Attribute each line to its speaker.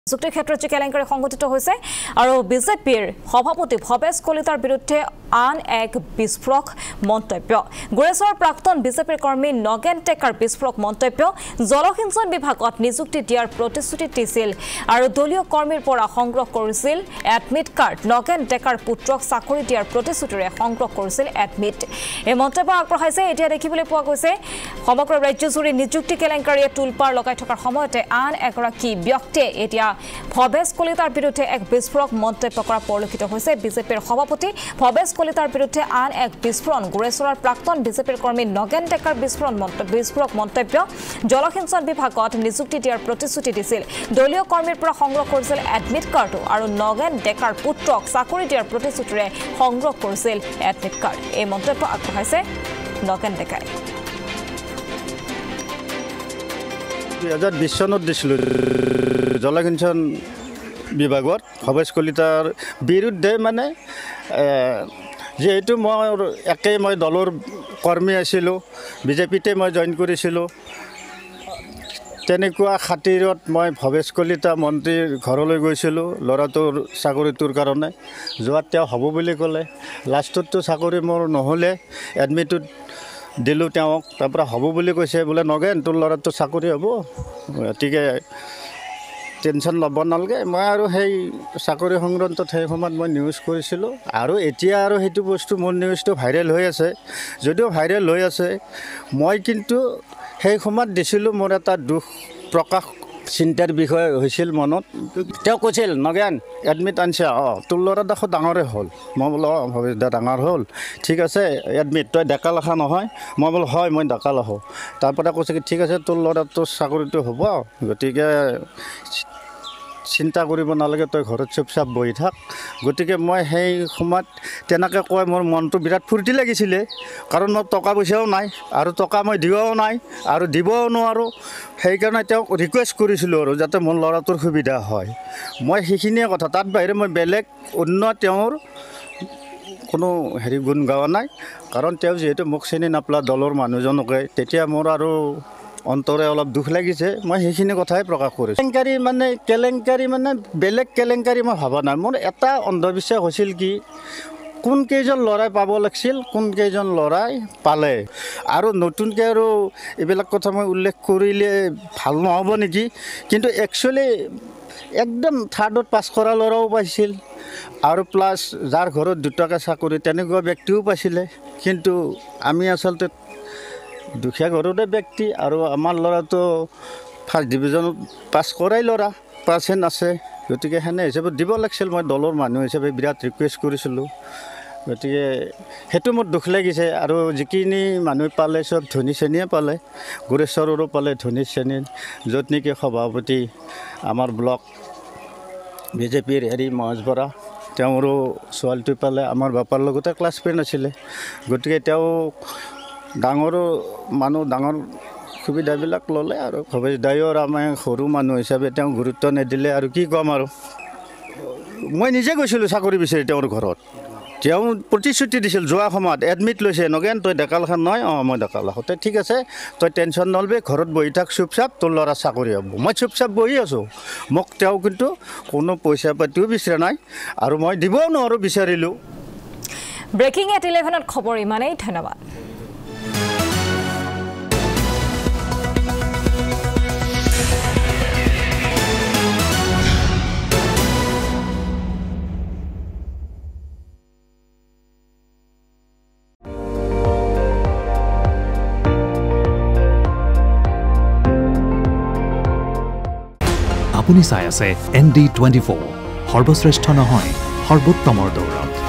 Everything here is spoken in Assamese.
Speaker 1: যুক্তি ক্ষেত্ৰত যে কেলেংকাৰী সংঘটিত হৈছে আৰু বিজেপিৰ সভাপতি ভৱেশ কলিতাৰ বিৰুদ্ধে আন এক বিস্ফোৰক মন্তব্য গুৰেছৰ প্ৰাক্তন বিজেপিৰ কৰ্মী নগেন টেকাৰ বিস্ফোৰক মন্তব্য জলসিঞ্চন বিভাগত নিযুক্তি দিয়াৰ প্ৰতিশ্ৰুতি দিছিল আৰু দলীয় কৰ্মীৰ পৰা সংগ্ৰহ কৰিছিল এডমিট কাৰ্ড নগেন টেকাৰ পুত্ৰক চাকৰি দিয়াৰ প্ৰতিশ্ৰুতিৰে সংগ্ৰহ কৰিছিল এডমিট এই মন্তব্য আগবঢ়াইছে এতিয়া দেখিবলৈ পোৱা গৈছে সমগ্ৰ ৰাজ্যজুৰি নিযুক্তি কেলেংকাৰীয়ে তুলপাৰ লগাই থকাৰ সময়তে আন এগৰাকী ব্যক্তিয়ে এতিয়া ভৱেশ কলিতাৰ বিৰুদ্ধে এক বিস্ফোৰক মন্তব্য কৰা পৰিলক্ষিত হৈছে বিজেপিৰ সভাপতি ভৱেশ কলিতাৰ বিৰুদ্ধে আন এক বিস্ফোৰণ গুৰেছৰৰ প্ৰাক্তন বিজেপিৰ কৰ্মী নগেন টেকাৰ বিস্ফোৰক মন্তব্য জলসিঞ্চন বিভাগত নিযুক্তি দিয়াৰ প্ৰতিশ্ৰুতি দিছিল দলীয় কৰ্মীৰ পৰা সংগ্ৰহ কৰিছিল এডমিট কাৰ্ড আৰু নগেন টেকাৰ পুত্ৰক চাকৰি দিয়াৰ প্ৰতিশ্ৰুতিৰে সংগ্ৰহ কৰিছিল এডমিট কাৰ্ড এই মন্তব্য আগবঢ়াইছে নগেন টেকাই
Speaker 2: 2020 চনত দিছিলোঁ জলসিঞ্চন বিভাগত ভৱেশ কলিতাৰ বিৰুদ্ধে মানে যেহেতু মই দলৰ কৰ্মী আছিলোঁ বিজেপিতে মই জইন কৰিছিলোঁ তেনেকুৱা খাতিৰত মই ভৱেশ কলিতা মন্ত্ৰীৰ ঘৰলৈ গৈছিলোঁ ল'ৰাটোৰ চাকৰিটোৰ কাৰণে যোৱাত তেওঁ হ'ব বুলি ক'লে লাষ্টততো চাকৰি মোৰ নহ'লে এডমিটত দিলোঁ তেওঁক তাৰপৰা হ'ব বুলি কৈছে বোলে নগেন তোৰ ল'ৰাটো চাকৰি হ'ব গতিকে টেনশ্যন ল'ব নালাগে মই আৰু সেই চাকৰি সংক্ৰান্তত সেই সময়ত মই নিউজ কৰিছিলোঁ আৰু এতিয়া আৰু সেইটো বস্তু মোৰ নিউজটো ভাইৰেল হৈ আছে যদিও ভাইৰেল হৈ আছে মই কিন্তু সেই সময়ত দিছিলোঁ মোৰ এটা দুখ প্ৰকাশ চিন্তাৰ বিষয় হৈছিল মনত তেওঁ কৈছিল নগেন এডমিট আনছে তোৰ ল'ৰা দেখোন ডাঙৰে হ'ল মই বোলো ভৱেশ দা ডাঙৰ হ'ল ঠিক আছে এডমিট তই ডেকা লেখা নহয় মই বোলো হয় মই ডেকা লেখোঁ তাৰপৰা কৈছে কি ঠিক আছে তোৰ ল'ৰাটোৰ চাকৰিটো হ'ব গতিকে চিন্তা কৰিব নালাগে তই ঘৰত চুপচাপ বহি থাক গতিকে মই সেই সময়ত তেনেকৈ কয় মোৰ মনটো বিৰাট ফূৰ্তি লাগিছিলে কাৰণ মোৰ টকা পইচাও নাই আৰু টকা মই দিবও নাই আৰু দিবও নোৱাৰোঁ সেইকাৰণে তেওঁক ৰিকুৱেষ্ট কৰিছিলোঁ আৰু যাতে মোৰ ল'ৰাটোৰ সুবিধা হয় মই সেইখিনিয়ে কথা তাত বাহিৰে মই বেলেগ অন্য তেওঁৰ কোনো গুণ গাৱা নাই কাৰণ তেওঁ যিহেতু মোক চিনি নাপালা দলৰ মানুহজনকে তেতিয়া মোৰ আৰু অন্তৰে অলপ দুখ লাগিছে মই সেইখিনি কথাই প্ৰকাশ কৰিছোঁ কেলেংকাৰী মানে বেলেগ কেলেংকাৰী মই ভবা নাই মোৰ এটা অন্ধবিশ্বাস হৈছিল কি কোন কেইজন ল'ৰাই পাব লাগিছিল কোন কেইজন ল'ৰাই পালে আৰু নতুনকৈ আৰু এইবিলাক কথা মই উল্লেখ কৰিলে ভাল নহ'ব নেকি কিন্তু একচুৱেলি একদম থাৰ্ডত পাছ কৰা ল'ৰাও পাইছিল আৰু প্লাছ যাৰ ঘৰত দুটাকৈ চাকৰি তেনেকুৱা ব্যক্তিও পাইছিলে কিন্তু আমি আচলতে দুখীয়া ঘৰৰে ব্যক্তি আৰু আমাৰ ল'ৰাটো ফাৰ্ষ্ট ডিভিজনত পাছ কৰাই ল'ৰা পাৰ্চেণ্ট আছে গতিকে সেনে হিচাপত দিব লাগিছিল মই দলৰ মানুহ হিচাপে বিৰাট ৰিকুৱেষ্ট কৰিছিলোঁ গতিকে সেইটো মোৰ দুখ লাগিছে আৰু যিখিনি মানুহ পালে চব ধনী শ্ৰেণীয়ে পালে গুৰেশ্বৰৰো পালে ধনী শ্ৰেণী য'ত নেকি সভাপতি আমাৰ ব্লক বিজেপিৰ মহেশ বৰা তেওঁৰো ছোৱালীটো পালে আমাৰ বাপাৰ লগতে ক্লাছমেট আছিলে গতিকে তেওঁ ডাঙৰো মানুহ ডাঙৰ সুবিধাবিলাক ল'লে আৰু ভৱেশ দায়ো আমাৰ সৰু মানুহ হিচাপে তেওঁ গুৰুত্ব নিদিলে আৰু কি ক'ম আৰু মই নিজে গৈছিলোঁ চাকৰি বিচাৰি তেওঁৰ ঘৰত তেওঁ প্ৰতিশ্ৰুতি দিছিল যোৱা সময়ত এডমিট লৈছে নগেন তই ডেকা লেখা নহয় মই ডেকা লেখোঁ তই ঠিক আছে তই টেনশ্যন নলবি ঘৰত বহি থাক চুপচাপ তোৰ ল'ৰা চাকৰি হ'ব মই চুপচাপ বহি আছোঁ মোক তেওঁ কিন্তু কোনো পইচা পাতিও বিচৰা নাই আৰু মই দিবও নোৱাৰোঁ বিচাৰিলোঁ
Speaker 1: ব্ৰেকিং এট 11ত খবৰ ইমানেই ধন্যবাদ
Speaker 3: আপুনি চাই আছে ND24 সৰ্বশ্ৰেষ্ঠ নহয় সৰ্বোত্তমৰ দৌৰত